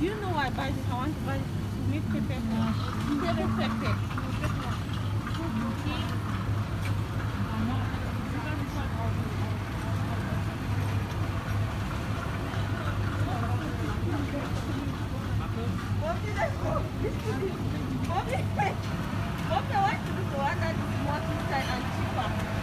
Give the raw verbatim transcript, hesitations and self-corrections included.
you know why I buy this? I want to buy this to make pepper for table pepper. Mommy, let's go. Mommy, Mommy, I want to do the one that is more inside and cheaper.